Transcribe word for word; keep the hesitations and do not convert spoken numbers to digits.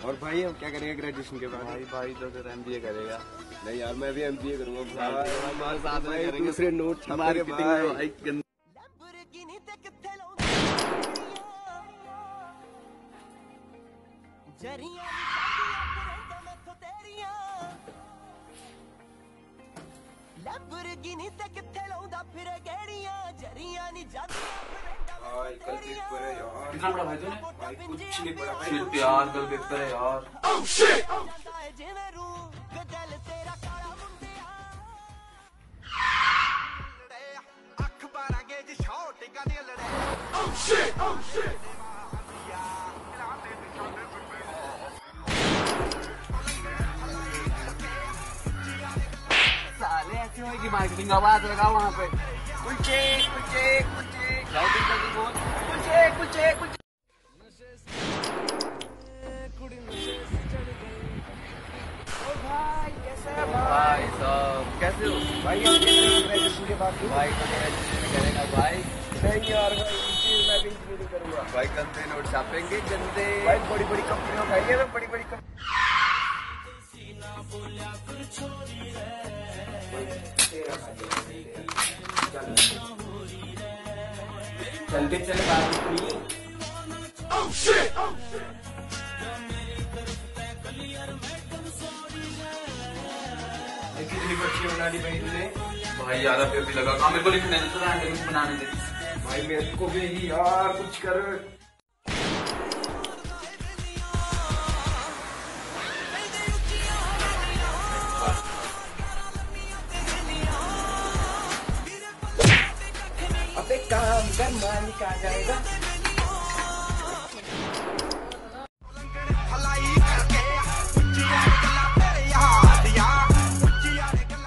और भाई हम क्या करेंगे ग्रेजुएशन के बाद? भाई भाई तो फिर एमबीए करेगा। नहीं यार मैं भी एमबीए करूंगा हमारे साथ में करेंगे दूसरे नोट छापेंगे मार्केटिंग में भाई गंद- लैम्बोर्गिनी ते किथे लाउंदा फिरे गेड़ियां जरियां नी जांदियां भाई कल पेपर है यार। कितना पढ़ा भाई तूने? भाई कुछ नहीं पढ़ा भाई। शिट यार कल पेपर है यार। oh shit जिवें रू गदल तेरा काला मुंडिया अखबारां गेज शॉट गाने लड़े oh shit oh shit साले ऐसे होए कि मार्केटिंग आवाज लगा वहाँ पे कुलचे कुलचे कुलचे जल्दी जल्दी बोल कुलचे कुलचे कुलचे भाई कैसे है भाई साहब कैसे हो भाई? हम ग्रेजुएशन के बाद भाई तो ग्रेजुएशन करेगा भाई। नहीं यार भाई इंजीनियर मैं भी इंजीनियरिंग करूंगा। भाई गंदे नोट छापेंगे गंदे। भाई बड़ी बड़ी कंपनियों खाएंगे मैं बड़ी बड़ी कंपनी। चलते चले बात नहीं। oh shit oh shit कितनी बच्ची बना दी भाई तुझे? भाई ज्यादा पेड़ भी लगा काम मेरे को लिखने दे तो हैंडलिंग बनाने दे। भाई मेरे को भी यार कुछ कर। अबे काम कर मान का जाएगा।